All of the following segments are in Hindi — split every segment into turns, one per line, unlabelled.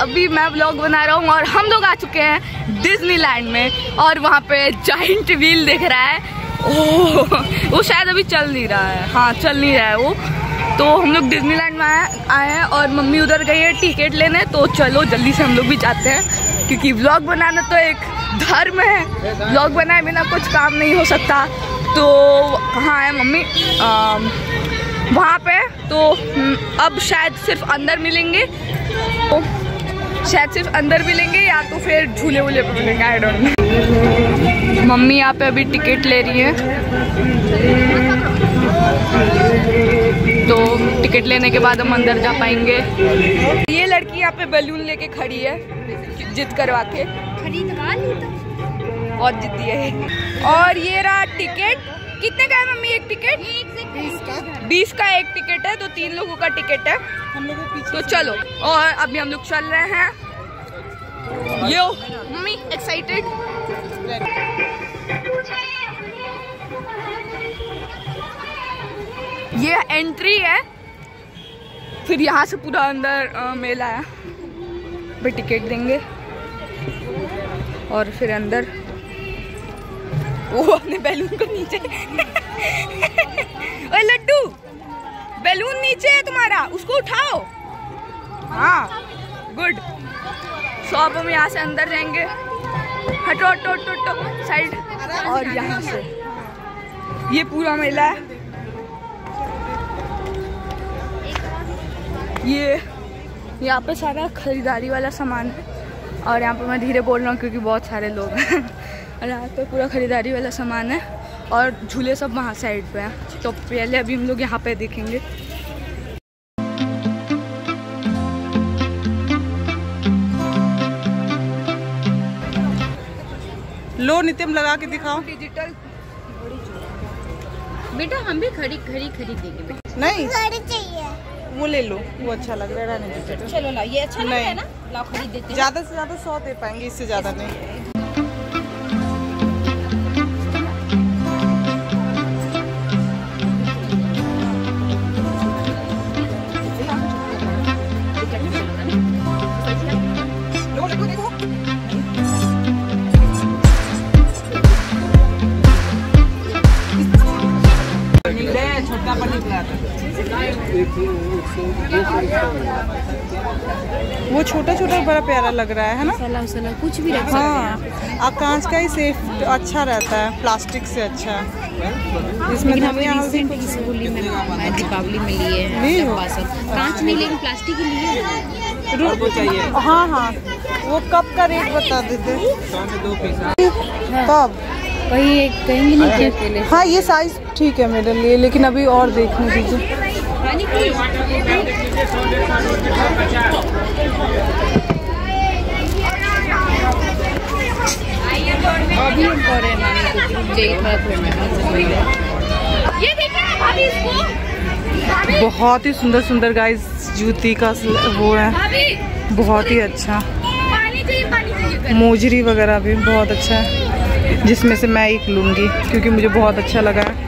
अभी मैं व्लॉग बना रहा हूँ और हम लोग आ चुके हैं डिज्नीलैंड में और वहाँ पे जायंट व्हील दिख रहा है। ओह, वो शायद अभी चल नहीं रहा है, हाँ चल नहीं रहा है वो। तो हम लोग डिज्नीलैंड में आए हैं और मम्मी उधर गई है टिकट लेने। तो चलो जल्दी से हम लोग भी जाते हैं, क्योंकि व्लॉग बनाना तो एक धर्म है, व्लॉग बनाए बिना कुछ काम नहीं हो सकता। तो कहाँ है मम्मी? वहाँ पे। तो अब शायद सिर्फ अंदर मिलेंगे, तो शायद सिर्फ अंदर मिलेंगे या तो फिर झूले वूले पे मिलेंगे, आई डोंट नो। मम्मी यहाँ पे अभी टिकट ले रही है, तो टिकट लेने के बाद हम अंदर जा पाएंगे। ये लड़की यहाँ पे बैलून लेके खड़ी है, जिद करवा के खरीदवा ली तो बहुत जिद्दी है। और ये रहा टिकट। कितने का है मम्मी एक टिकट? 20 का एक टिकट है, तो 3 लोगों का टिकट है हम लोगों को पीछे। तो चलो, और अभी हम लोग चल रहे हैं। Yo mummy excited? ये एंट्री है, फिर यहाँ से पूरा अंदर मेला है। फिर टिकट देंगे और फिर अंदर वो अपने बैलून को नीचे ओए लड्डू, बैलून नीचे है तुम्हारा, उसको उठाओ। हाँ गुड। सो अब हम यहाँ से अंदर जाएंगे। हटो हटो हटो साइड। और यहाँ से ये पूरा मेला है। ये यहाँ पे सारा खरीदारी वाला सामान है, और यहाँ पे मैं धीरे बोल रहा हूँ क्योंकि बहुत सारे लोग हैं। और यहाँ पे पूरा खरीदारी वाला सामान है और झूले सब वहाँ साइड पे हैं। तो पहले अभी हम लोग यहाँ पे देखेंगे।
लो नितिन लगा के दिखाओ।
डिजिटल
बेटा हम भी खरीदेंगे बेटा।
नहीं चाहिए, वो ले लो, वो अच्छा लग रहा है।
चलो ला, ये अच्छा लग रहा है ना, ला खरीद देते हैं।
ज्यादा से ज्यादा 100 दे पाएंगे, इससे ज्यादा नहीं। वो छोटा छोटा बड़ा प्यारा लग रहा है ना,
मसाला कुछ भी रख सकते हैं।
हाँ, कांच का ही सेफ अच्छा रहता है, प्लास्टिक से अच्छा।
इसमें धनिया हल्दी इस होली में दीपावली में लिए हैं कांच नहीं, लेकिन प्लास्टिक ही लिए
चाहिए। हाँ हाँ, वो कप का रेट बता देते।
2 पीस
कब
कहीं नहीं अकेले।
हाँ ये साइज ठीक है मेरे लिए, लेकिन अभी और देखने दीजिए।
अभी हम कर रहे हैं।
बहुत ही सुंदर सुंदर गाइस जूती का वो है, बहुत ही अच्छा। मोजरी वगैरह भी बहुत अच्छा है, जिसमें से मैं एक लूँगी क्योंकि मुझे बहुत अच्छा लगा है।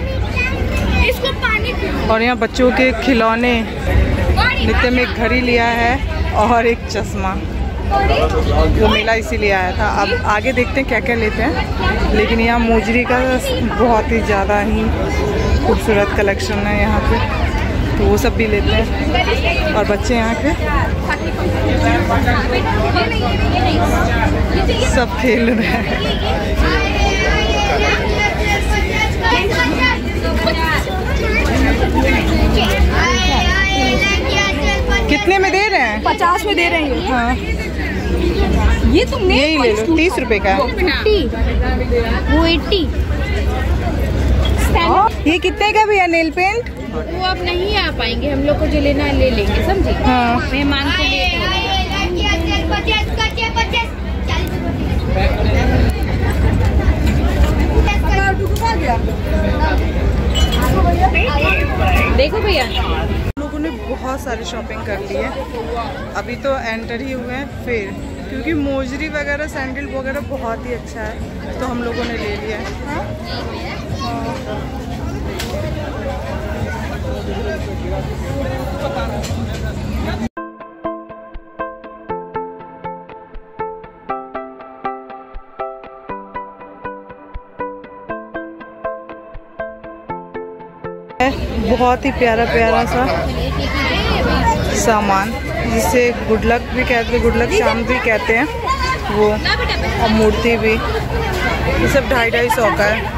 और यहाँ बच्चों के खिलौने, नित्य में एक घड़ी लिया है और एक चश्मा, वो मेला इसीलिए आया था। अब आगे देखते हैं क्या क्या लेते हैं, लेकिन यहाँ मोजरी का बहुत ही ज़्यादा ही खूबसूरत कलेक्शन है यहाँ पे, तो वो सब भी लेते हैं। और बच्चे यहाँ के सब खेल रहे हैं। कितने में दे रहे हैं?
50 में दे रहे हैं।
हाँ
ये तुमने
यही ले लो, 30 रुपए का है।
वो 80।
ये कितने का भैया नेल पेंट?
वो अब नहीं आ पाएंगे, हम लोग को जो लेना है ले लेंगे, समझे?
हाँ।
मेहमान को ले देखो भैया,
लोगों ने बहुत सारी शॉपिंग कर ली है, अभी तो एंटर ही हुए हैं फिर, क्योंकि मोजरी वगैरह सैंडल वगैरह बहुत ही अच्छा है, तो हम लोगों ने ले लिया है। हाँ? बहुत ही प्यारा प्यारा सा सामान, जिसे गुड लक भी कहते हैं, गुड लक चार्म भी कहते हैं वो, और मूर्ति भी। ये सब 250-250 का है।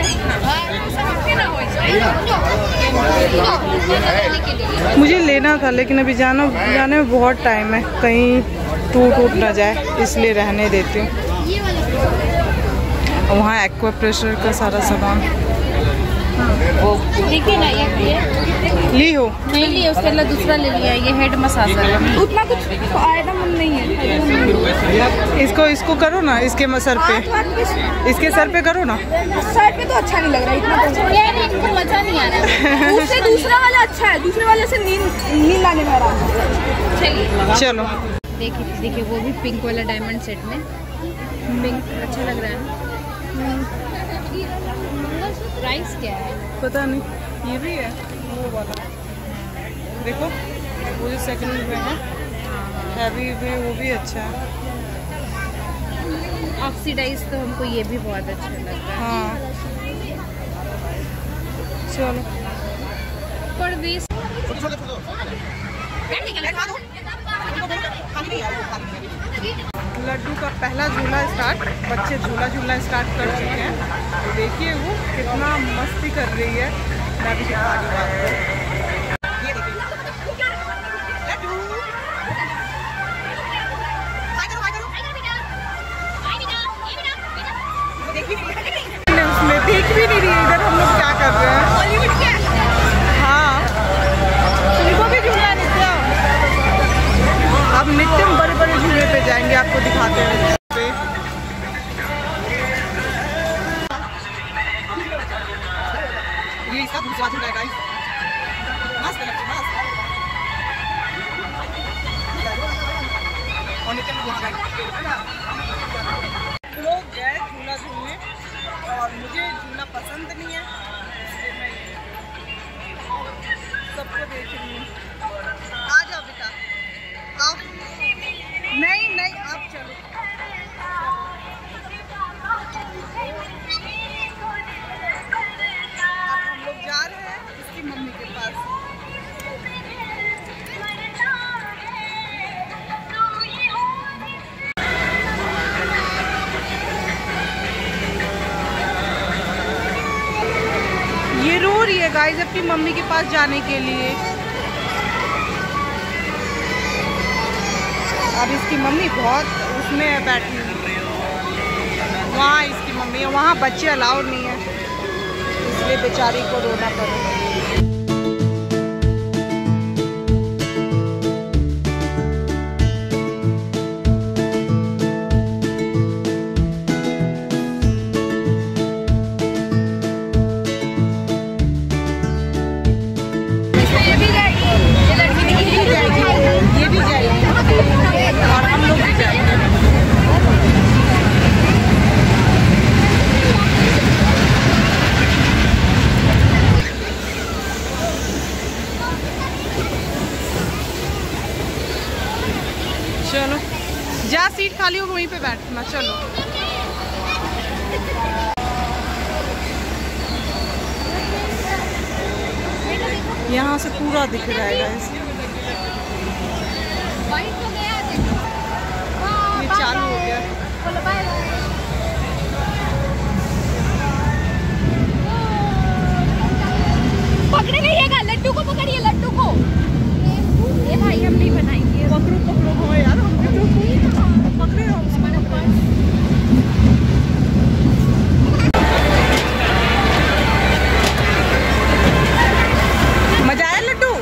मुझे लेना था लेकिन अभी जाने में बहुत टाइम है, कहीं टूट ना जाए, इसलिए रहने देती हूँ। वहाँ एक्वा प्रेशर का सारा सामान
देखिए ना, ये
ली हो
नहीं ली, उसके अलावा दूसरा ले लिया, ये हेड मसाजर है।
उतना कुछ फायदा मंद नहीं है।
इसको करो ना, इसके सर पे, इसके सर पे करो ना।
सर पे तो अच्छा नहीं लग रहा इतना, तो
इनको मजा नहीं आ रहा।
उससे दूसरा वाला अच्छा है, दूसरे वाले से नींद आने में आराम है।
चलो
देखिए वो भी पिंक वाला डायमंड सेट में, पिंक अच्छा लग रहा है। प्राइस क्या है
पता नहीं, ये भी है वो वाला, देखो वो जो सेकंड में है हैवी में, वो भी अच्छा है।
ऑक्सीडाइज तो हमको ये भी बहुत अच्छा लगता है।
हाँ चलो
परदेश
लड्डू का पहला झूला स्टार्ट, बच्चे झूला स्टार्ट कर चुके हैं। तो देखिए वो कितना मस्ती कर रही है। मैं भी दिखा रही हूँ आपको। उसमें देख भी नहीं रही है इधर हम लोग क्या कर रहे हैं। बॉलीवुड क्या? हाँ तुमको भी झूला नित्य, अब नित्य बड़े बड़े झूले पे जाएंगे, आपको दिखाते हैं। ये इसका दूसरा झूला है गाइस, मस्त लगता है, मस्त। और नित्य लोग गए झूला झूलने, और मुझे झूला पसंद नहीं है, इसलिए मैं सबको देख रही हूँ। आ जाओ बेटा, आओ। नहीं आप चलो। अब हम लोग जा रहे हैं इसकी मम्मी के पास। ये रो रही है गाइस अपनी मम्मी के पास जाने के लिए। अब इसकी मम्मी बहुत उसमें है बैठी हुई, वहाँ इसकी मम्मी है, वहाँ बच्चे अलाउड नहीं है, इसलिए बेचारी को रोना पड़ेगा। ये भी जाएगी और हम लोग भी जाएंगे। चलो जहाँ सीट खाली हो वहीं पे बैठना। चलो यहाँ से पूरा दिख रहा है गाइस। ये चालू हो गया।
पकड़े रहिएगा, लड्डू को पकड़िए, लड्डू को।
ये भाई हम नहीं बनाएंगे।
पकड़ो हो यार, हम पकड़े हो। मजा आया लड्डू?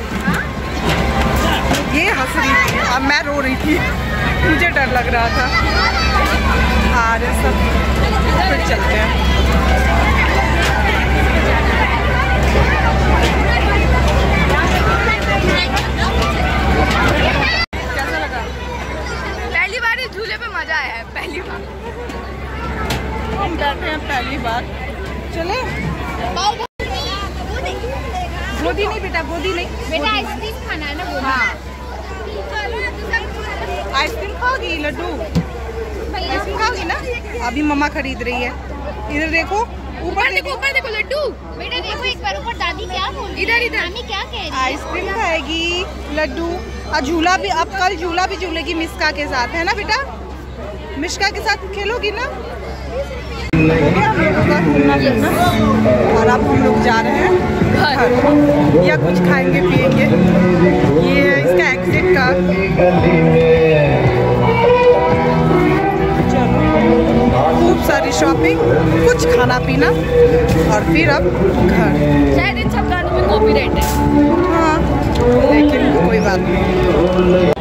ये हंस रही थी, अब मैं रो रही थी, मुझे डर लग रहा था। आ रहे सब, फिर चलते हैं। कैसा लगा?
पहली बार इस झूले पे मजा आया है, पहली बार
हम बैठे हैं पहली बार। चले गोदी नहीं बेटा, गोदी नहीं
बेटा, आइसक्रीम खाना है ना?
हाँ आइसक्रीम खाओगी लड्डू? आइसक्रीम खाओगी ना? अभी मम्मा खरीद रही है। इधर देखो
ऊपर देखो लड्डू।
बेटा देखो एक बार ऊपर दादी क्या बोल रही है?
इधर
मामी क्या कह रही है?
आइसक्रीम खाएगी, लड्डू और झूला भी। अब कल झूला भी झूलेगी मिस्का के साथ, है ना बेटा? मिस्का के साथ खेलोगी ना? हो गया हम लोगों का घूमना फिरना और अब हम लोग जा रहे हैं घर या कुछ खाएंगे पिएंगे। ये है इसका एग्जिट का। खूब सारी शॉपिंग, कुछ खाना पीना और फिर अब घर।
शायद इन सब गानों में कॉपीराइट है।
हाँ लेकिन कोई बात नहीं।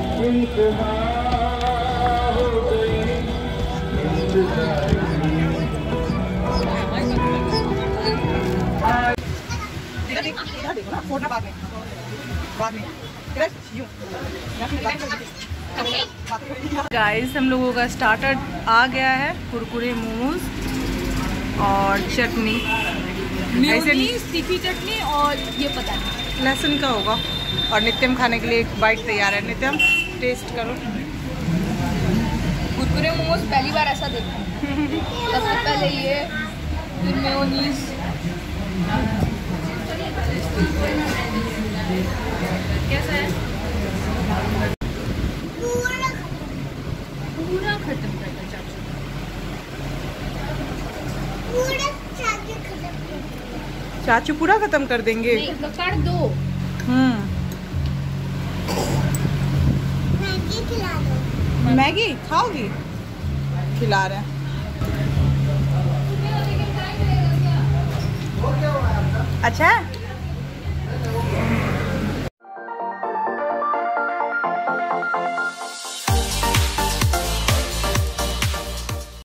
गाइस हम लोगों का स्टार्टर आ गया है, कुरकुरे मोमोज और चटनी।
तीखी चटनी और ये पता नहीं
लहसुन का होगा। और नित्यम खाने के लिए एक बाइट तैयार है। नित्यम टेस्ट करो।
कुरकुरे मोमोज पहली बार ऐसा देखा। सबसे पहले ये, फिर मेयोनीज। कैसा है? पूरा खत्म करना चाचू।
चाचू पूरा खत्म कर देंगे।
नहीं कर दो।
मैगी खिला दो।
मैगी खाओगी? खिला रहे हैं। अच्छा है?